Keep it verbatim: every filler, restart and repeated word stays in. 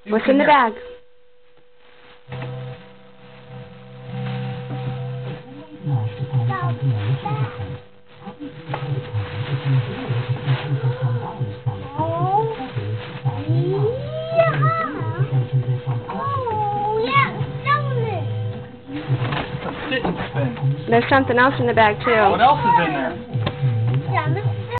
What's in the bag? There's something else in the bag too. What else is in there?